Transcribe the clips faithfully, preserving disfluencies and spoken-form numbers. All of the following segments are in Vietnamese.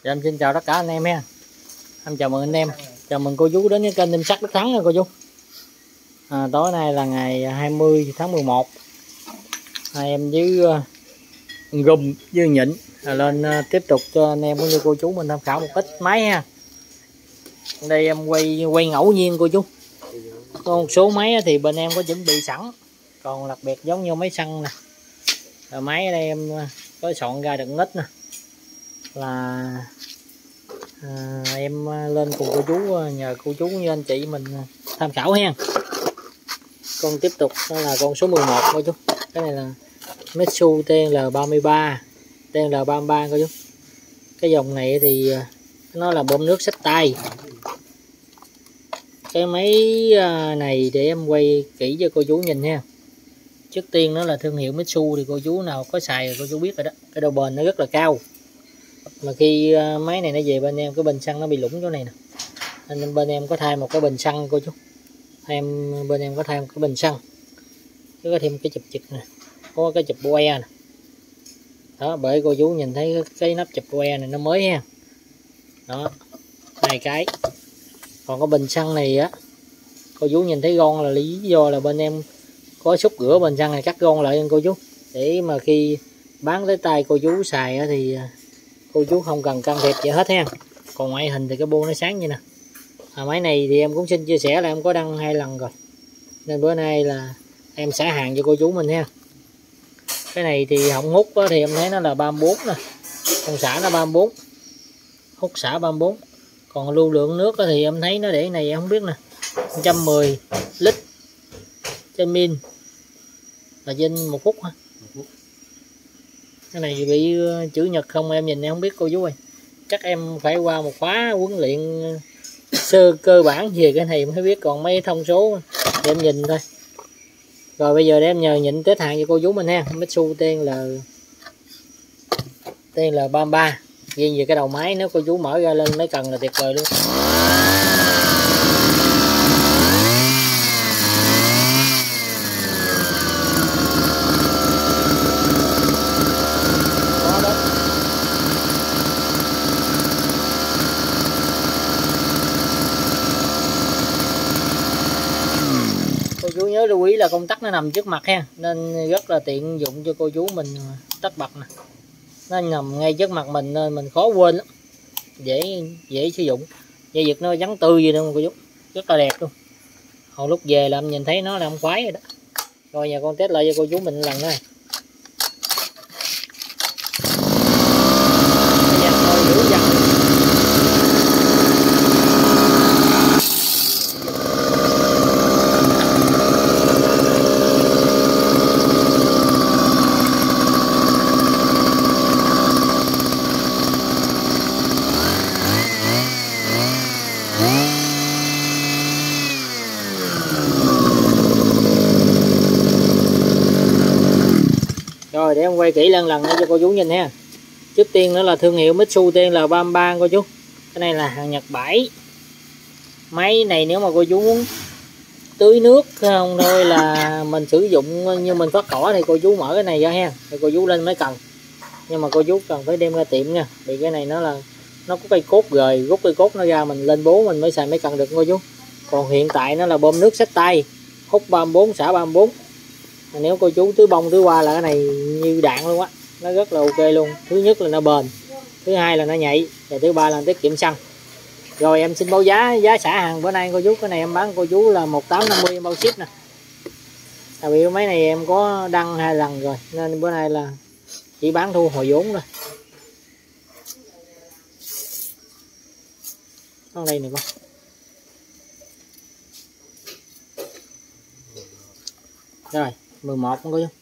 Dạ, em xin chào tất cả anh em ha. Em chào mừng anh em, chào mừng cô chú đến với kênh Đinh Sắt Đức Thắng nha cô chú. À, tối nay là ngày hai mươi tháng mười một. Hai em với uh, Gùm với Nhịn à, lên uh, tiếp tục cho anh em cũng như cô chú mình tham khảo một ít máy ha. Đây em quay quay ngẫu nhiên cô chú. Có một số máy thì bên em có chuẩn bị sẵn, còn đặc biệt giống như máy xăng nè. Rồi máy ở đây em có soạn ra được ít nè. Là à, em lên cùng cô chú, nhờ cô chú như anh chị mình tham khảo ha. Con tiếp tục đó là con số mười một cô chú. Cái này là Metsu T L ba mươi ba, T L ba mươi ba cô chú. Cái dòng này thì nó là bơm nước xách tay. Cái máy này để em quay kỹ cho cô chú nhìn ha. Trước tiên nó là thương hiệu Metsu, thì cô chú nào có xài thì cô chú biết rồi đó. Cái độ bền nó rất là cao. Mà khi máy này nó về bên em, cái bình xăng nó bị lủng chỗ này nè, nên bên em có thay một cái bình xăng cô chú. Em bên em có thay một cái bình xăng, chứ có thêm cái chụp chụp nè, có cái chụp que nè. Đó, bởi cô chú nhìn thấy cái, cái nắp chụp que này nó mới ha. Đó, hai cái. Còn cái bình xăng này á, cô chú nhìn thấy gon là lý do là bên em có xúc rửa bình xăng này, cắt gon lại nha cô chú, để mà khi bán tới tay cô chú xài á thì cô chú không cần can thiệp gì hết ha. Còn ngoại hình thì cái bô nó sáng như nè. À, máy này thì em cũng xin chia sẻ là em có đăng hai lần rồi, nên bữa nay là em xả hàng cho cô chú mình ha. Cái này thì họng hút thì em thấy nó là ba mươi bốn nè, con xả nó ba mươi bốn, hút xả ba mươi bốn. Còn lưu lượng nước thì em thấy nó để này em không biết nè, một trăm mười lít trên min là trên một phút ha. Cái này bị chữ nhật không em nhìn em không biết cô chú ơi. Chắc em phải qua một khóa huấn luyện sơ cơ bản về cái này mới biết, còn mấy thông số để em nhìn thôi. Rồi bây giờ để em nhờ Nhịn test hàng cho cô chú mình ha. Metsu T L T L ba mươi ba. Riêng về cái đầu máy nếu cô chú mở ra lên mấy cần là tuyệt vời luôn. Cô chú nhớ lưu ý là công tắc nó nằm trước mặt ha, nên rất là tiện dụng cho cô chú mình tắt bật nè. Nó nằm ngay trước mặt mình nên mình khó quên lắm, dễ dễ sử dụng. Dây giật nó vắng tươi gì đâu cô chú, rất là đẹp luôn. Hồi lúc về là em nhìn thấy nó là em khoái rồi đó. Rồi nhà con test lại cho cô chú mình lần này. Rồi để em quay kỹ lần lần cho cô chú nhìn ha. Trước tiên nữa là thương hiệu Metsu T L ba mươi ba cô chú. Cái này là hàng Nhật Bản. Máy này nếu mà cô chú muốn tưới nước không thôi là mình sử dụng như mình phát cỏ thì cô chú mở cái này ra ha, thì cô chú lên mới cần. Nhưng mà cô chú cần phải đem ra tiệm nha, vì cái này nó là nó có cây cốt rồi, rút cây cốt nó ra mình lên bố mình mới xài mới cần được cô chú. Còn hiện tại nó là bơm nước xách tay, hút ba mươi bốn, xả ba mươi bốn. Nếu cô chú tưới bông tưới hoa là cái này như đạn luôn á, nó rất là ok luôn. Thứ nhất là nó bền, thứ hai là nó nhạy, và thứ ba là tiết kiệm xăng. Rồi em xin báo giá giá xả hàng bữa nay cô chú. Cái này em bán cô chú là một tám năm mươi em bao ship nè. Tại vì máy này em có đăng hai lần rồi nên bữa nay là chỉ bán thu hồi vốn thôi. Con đây nè con. Rồi mười một con cô chú.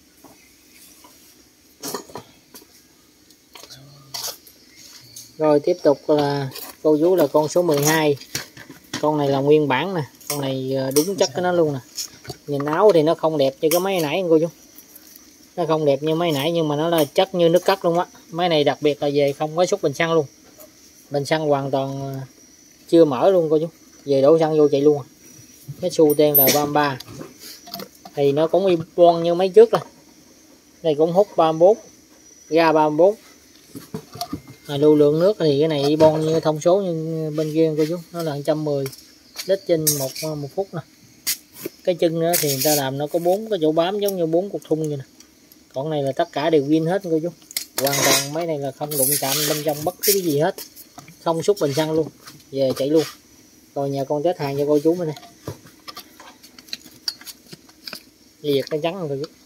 Rồi tiếp tục là cô chú là con số mười hai. Con này là nguyên bản nè, con này đúng chất của nó luôn nè. Nhìn áo thì nó không đẹp như cái máy nãy cô chú, nó không đẹp như máy nãy nhưng mà nó là chất như nước cắt luôn á. Máy này đặc biệt là về không có xúc bình xăng luôn, bình xăng hoàn toàn chưa mở luôn cô chú, về đổ xăng vô chạy luôn. Metsu T L ba mươi ba thì nó cũng y bon như mấy trước rồi. Đây cũng hút ba mươi bốn, ra ba mươi bốn. À, lưu lượng nước thì cái này bon như thông số như bên kia cô chú, nó là một trăm mười lít trên một một phút nè. Cái chân nữa thì người ta làm nó có bốn cái chỗ bám giống như bốn cục thun vậy nè. Còn này là tất cả đều zin hết cô chú. Hoàn toàn mấy này là không đụng chạm bên trong bất cứ cái gì hết. Không xúc bình xăng luôn. Về chạy luôn. Rồi nhà con test hàng cho cô chú bên đây. Việc nó trắng rồi cô chú.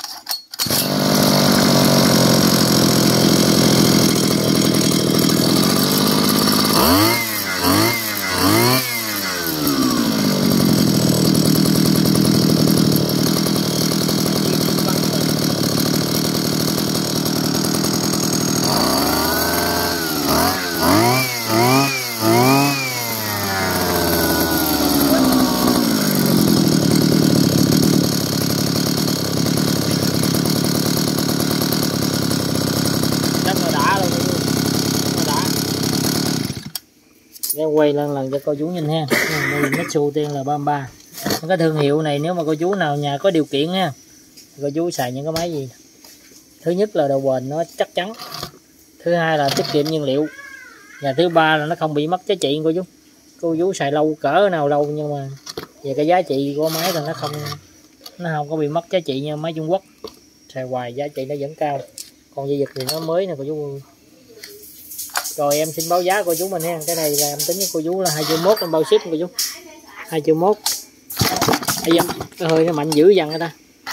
Em quay lần lần cho cô chú nhìn ha. Mitsubishi tên là ba mươi ba. Cái thương hiệu này nếu mà cô chú nào nhà có điều kiện ha, cô chú xài những cái máy gì? Thứ nhất là độ bền nó chắc chắn, thứ hai là tiết kiệm nhiên liệu, và thứ ba là nó không bị mất giá trị cô chú. Cô chú xài lâu cỡ nào lâu nhưng mà về cái giá trị của máy là nó không nó không có bị mất giá trị như máy Trung Quốc. Xài hoài giá trị nó vẫn cao. Còn dây giật thì nó mới nè cô chú. Rồi em xin báo giá cô chú mình ha. Cái này là em tính với cô chú là hai triệu mốt em bao ship cô chú. hai triệu mốt. Bây giờ cái hơi nó mạnh dữ dằn người ta.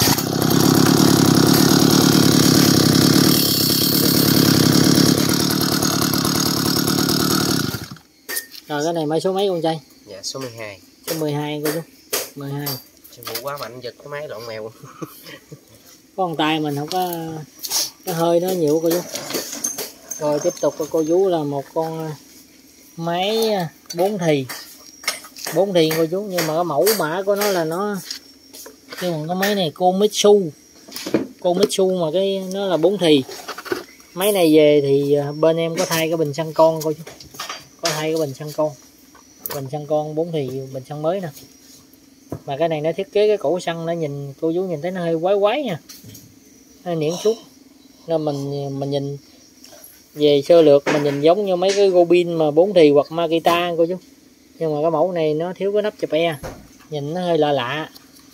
Rồi cái này máy số mấy con trai? Dạ số mười hai. Số mười hai cô chú. mười hai. Chứ vụ quá mạnh giật cái máy lộn mèo. Có con tay mình không có cái hơi nó nhiều cô chú. Rồi tiếp tục cô chú là một con máy bốn thì bốn thì cô chú, nhưng mà cái mẫu mã của nó là nó nhưng mà cái máy này Komatsu Komatsu mà cái nó là bốn thì. Máy này về thì bên em có thay cái bình xăng con cô chú, có thay cái bình xăng con bình xăng con bốn thì, bình xăng mới nè. Mà cái này nó thiết kế cái cổ xăng nó nhìn cô chú nhìn thấy nó hơi quái quái nha, nó niễn suốt nên mình mình nhìn về sơ lược mình nhìn giống như mấy cái Gobin mà bốn thì hoặc Makita cô chú, nhưng mà cái mẫu này nó thiếu cái nắp chụp e, nhìn nó hơi lạ lạ.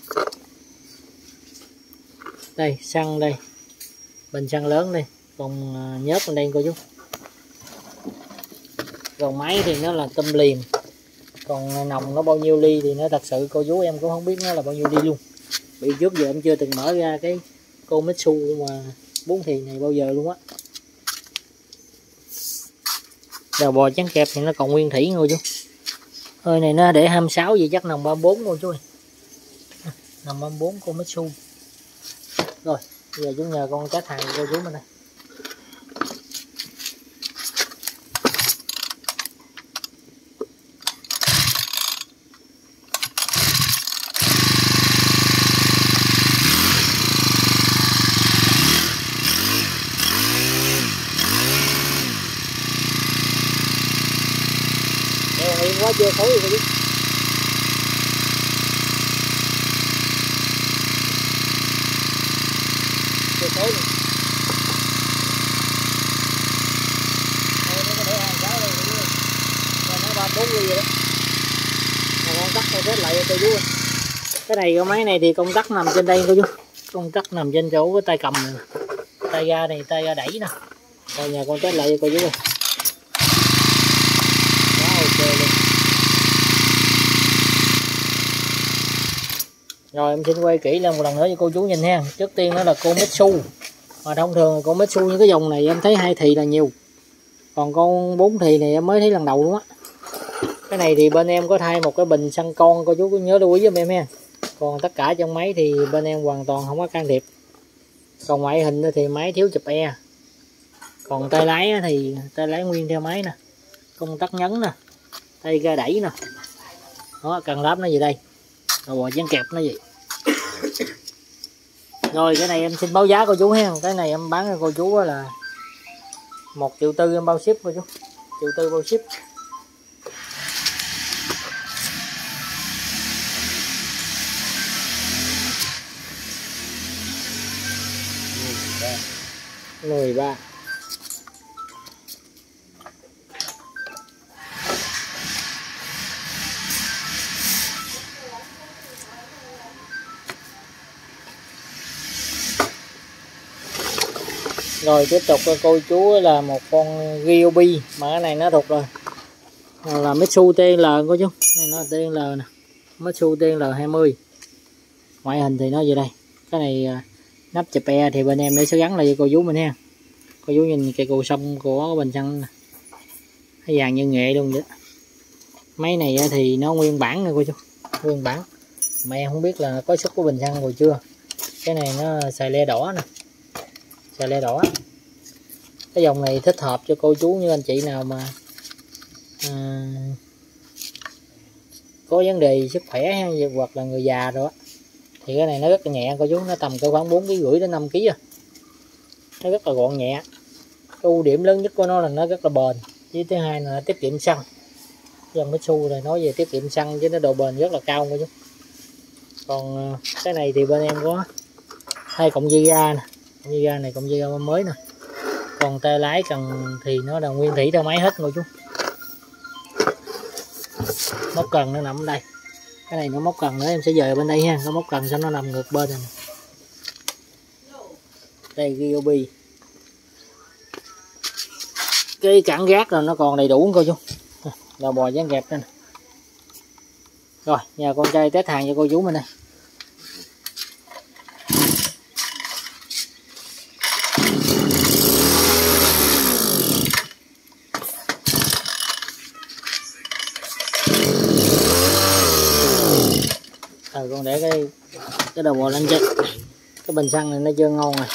Đây xăng đây, bình xăng lớn đây, còn nhớt bên đây cô chú. Còn máy thì nó là tôm liền, còn nòng nó bao nhiêu ly thì nó thật sự cô chú em cũng không biết nó là bao nhiêu ly luôn. Bị trước giờ em chưa từng mở ra cái Komatsu mà bốn thì này bao giờ luôn á. Đầu bò trắng kẹp thì nó còn nguyên thủy thôi chú. Hơi này nó để hai mươi sáu gì chắc nòng ba mươi bốn thôi chú ơi. Nòng ba mươi bốn Komatsu. Rồi giờ chúng nhờ con trát hàng cô chú bên đây. Quá chưa khối rồi chứ. Chưa khối rồi. Đây nó có để hàng giá đây rồi. Nó ba bốn ly rồi đó. Mà con tắc này kết lại cho cô chú. Cái này cái máy này thì công tắc nằm trên đây cô chú. Công tắc nằm trên chỗ cái tay cầm này. Tay ga này, tay ga đẩy nè. Rồi nhà con test lại cho cô chú ơi. Quá ok luôn. Rồi em xin quay kỹ lên một lần nữa cho cô chú nhìn ha. Trước tiên nó là Komatsu. Mà thông thường Komatsu những cái dòng này em thấy hai thì là nhiều. Còn con bốn thì này em mới thấy lần đầu luôn á. Cái này thì bên em có thay một cái bình xăng con, cô chú nhớ lưu ý giúp em ha. Còn tất cả trong máy thì bên em hoàn toàn không có can thiệp. Còn ngoại hình thì máy thiếu chụp e. Còn tay lái thì tay lái nguyên theo máy nè. Công tắc nhấn nè. Tay ga đẩy nè. Đó, cần lắp nó gì đây. Rồi bò chén kẹp nó gì. Rồi cái này em xin báo giá cô chú ha. Cái này em bán cho cô chú là một triệu tư em bao ship cô chú. Triệu tư bao ship. mười ba Rồi tiếp tục cô chú là một con Ryobi, mà cái này nó thuộc rồi là Mitsu tê en lờ cô chú. Này nó là tê en lờ nè, Mitsu tê en lờ hai mươi. Ngoại hình thì nó về đây. Cái này nắp chụp e thì bên em để sẽ gắn lại cho cô chú mình ha. Cô chú nhìn cây cù sông của bình xăng nó vàng như nghệ luôn vậy. Máy này thì nó nguyên bản nè cô chú, nguyên bản mà em không biết là có xuất của bình xăng rồi chưa. Cái này nó xài le đỏ nè, xài le đỏ. Cái dòng này thích hợp cho cô chú như anh chị nào mà à, có vấn đề sức khỏe hay hoặc là người già rồi á, thì cái này nó rất là nhẹ cô chú, nó tầm cỡ khoảng bốn ký rưỡi đến năm ký à. Nó rất là gọn nhẹ. Cái ưu điểm lớn nhất của nó là nó rất là bền, với thứ hai là nó tiết kiệm xăng. Dòng Mitsu này nói về tiết kiệm xăng chứ nó độ bền rất là cao cô chú. Còn cái này thì bên em có hai cọng dây ga nè, cọng dây ga này cọng dây ga mới nè. Còn tay lái cần thì nó là nguyên thủy theo máy hết cô chú. Móc cần nó nằm ở đây. Cái này nó móc cần nữa em sẽ dời bên đây ha, nó móc cần sao nó nằm ngược bên này. Đây Ryobi. Cái cản gác là nó còn đầy đủ cô chú. Là bò dán kẹp đây nè. Rồi nhà con trai test hàng cho cô chú mình đây. Rồi con để cái cái đầu bò lên trên. Cái bình xăng này nó chưa ngon rồi.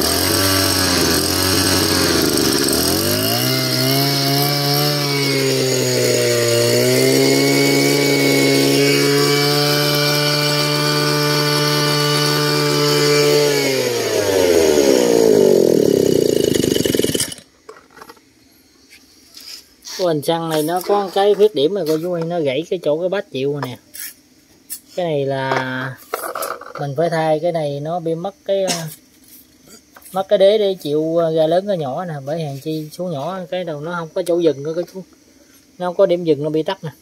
Cái bình xăng này nó có cái khuyết điểm mà cô chú ơi, nó gãy cái chỗ cái bát chịu nè. Cái này là mình phải thay, cái này nó bị mất cái mất cái đế để chịu ga lớn cái nhỏ nè, bởi hàng chi số nhỏ cái đầu nó không có chỗ dừng nữa, cái chú nó không có điểm dừng, nó bị tắt nè.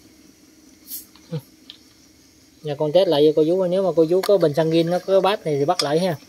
Nhà con test lại cho cô chú, nếu mà cô chú có bình xăng zin nó có cái bát này thì bắt lại ha.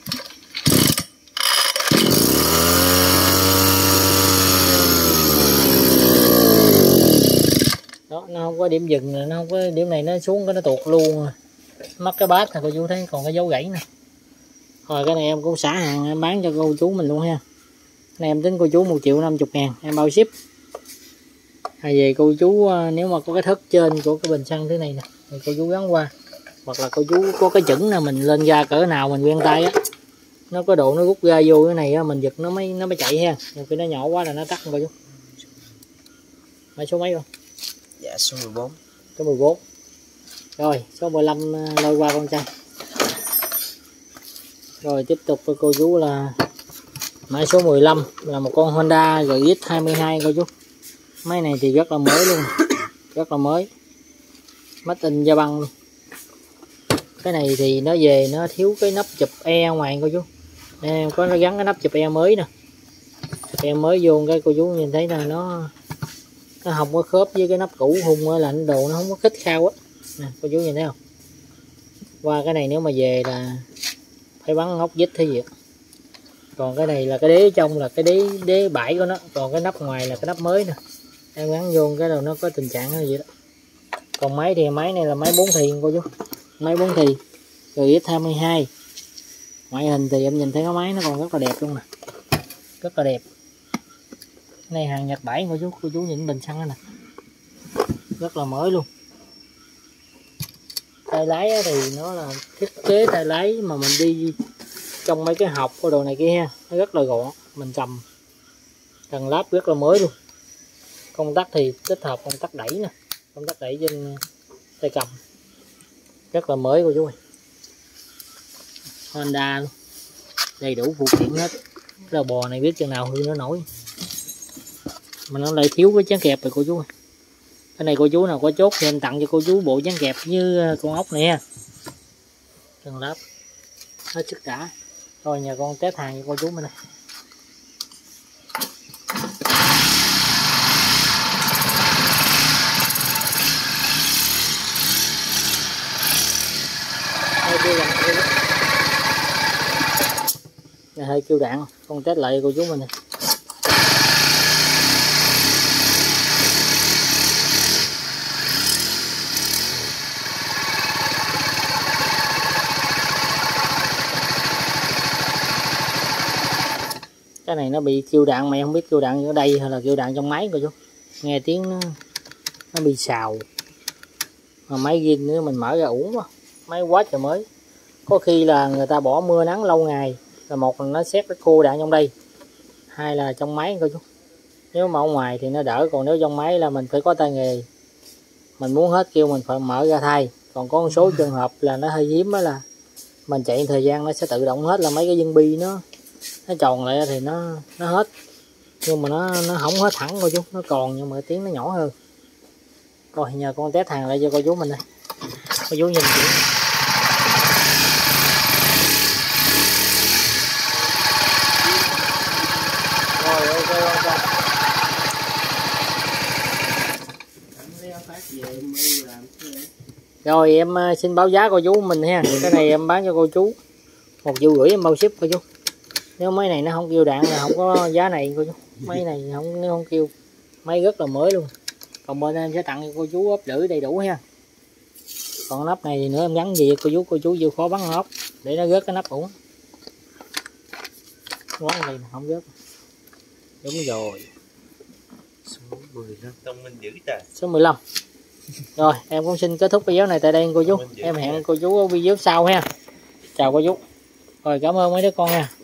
Đó, nó không có điểm dừng, nó không có điểm này, nó xuống cái nó tuột luôn, mất cái bát nè cô chú thấy còn cái dấu gãy nè. Rồi cái này em cũng xả hàng em bán cho cô chú mình luôn ha. Cái này em tính cô chú một triệu năm mươi ngàn em bao ship. Hay về cô chú nếu mà có cái thất trên của cái bình xăng thế này nè thì cô chú gắn qua, hoặc là cô chú có cái chững là mình lên ga cỡ nào mình quen tay á, nó có độ nó rút ga vô cái này á, mình giật nó mới nó mới chạy ha. Nhiều khi nó nhỏ quá là nó tắt cô chú. Máy số mấy không? Dạ số mười bốn. Số mười bốn. Rồi số mười lăm lôi qua con trai. Rồi tiếp tục với cô chú là máy số mười lăm là một con Honda R X hai mươi hai cô chú. Máy này thì rất là mới luôn, rất là mới, mắt in da băng luôn. Cái này thì nó về nó thiếu cái nắp chụp e ngoài cô chú. Nè, có nó gắn cái nắp chụp e mới nè, chụp e mới vô cái cô chú nhìn thấy là nó nó không có khớp với cái nắp cũ, hung là lạnh đồ nó không có khít khao á nè cô chú nhìn thấy không. Qua cái này nếu mà về là phải bắn ngóc vít thế gì. Còn cái này là cái đế trong là cái đế đế bãi của nó, còn cái nắp ngoài là cái nắp mới nè, em gắn vô cái đầu nó có tình trạng như vậy đó. Còn máy thì máy này là máy bốn thì cô chú, máy bốn thì R X hai mươi hai. Ngoại hình thì em nhìn thấy cái máy nó còn rất là đẹp luôn nè, rất là đẹp. Cái này hàng Nhật Bản cô chú, cô chú nhìn bình xăng nè, rất là mới luôn. Tay lái thì nó là thiết kế tay lái mà mình đi trong mấy cái hộp của đồ này kia ha, nó rất là gọn, mình cầm cần láp rất là mới luôn. Công tắc thì tích hợp công tắc đẩy nè, công tắc đẩy trên tay cầm rất là mới cô chú ơi. Honda luôn, đầy đủ phụ kiện hết. Cái đầu bò này biết chừng nào hư nó nổi, mà nó lại thiếu cái chán kẹp rồi cô chú ơi. Cái này cô chú nào có chốt thì em tặng cho cô chú bộ chán kẹp như con ốc này ha, cần láp hết sức cả. Rồi nhà con test hàng cho cô chú mình này. Hơi hơi kêu đạn, con test lại cô chú mình này. Cái này nó bị kêu đạn, mày không biết kêu đạn ở đây hay là kêu đạn trong máy cô chú. Nghe tiếng nó, nó bị xào. Mà máy ghin nữa mình mở ra uổng quá. Máy quá trời mới. Có khi là người ta bỏ mưa nắng lâu ngày, là một là nó xét cái khô đạn trong đây, hai là trong máy cô chú. Nếu mà ở ngoài thì nó đỡ, còn nếu trong máy là mình phải có tay nghề, mình muốn hết kêu mình phải mở ra thay. Còn có một số trường hợp là nó hơi hiếm đó là mình chạy thời gian nó sẽ tự động hết, là mấy cái viên bi nó nó tròn lại thì nó nó hết, nhưng mà nó nó không hết thẳng cô chú, nó còn nhưng mà tiếng nó nhỏ hơn. Rồi nhờ con test hàng lại cho cô chú mình đây, cô chú nhìn kỹ. Rồi ok ok. Rồi em xin báo giá cô chú mình ha. Cái này em bán cho cô chú một triệu rưỡi em bao ship cô chú. Nếu máy này nó không kêu đạn là không có giá này cô chú. Máy này không, nếu không kêu, máy rất là mới luôn. Còn bên em sẽ tặng cho cô chú ốp lưỡi đầy đủ ha. Còn nắp này thì nữa em gắn gì cô chú, cô chú chịu khó bắn ốp để nó rớt cái nắp ủng. Quán này không rớt. Đúng rồi. Số mười lăm. Tông Minh dữ trời. Số mười lăm. Rồi em cũng xin kết thúc video này tại đây cô chú. Em hẹn cô chú ở video sau ha. Chào cô chú. Rồi cảm ơn mấy đứa con nha.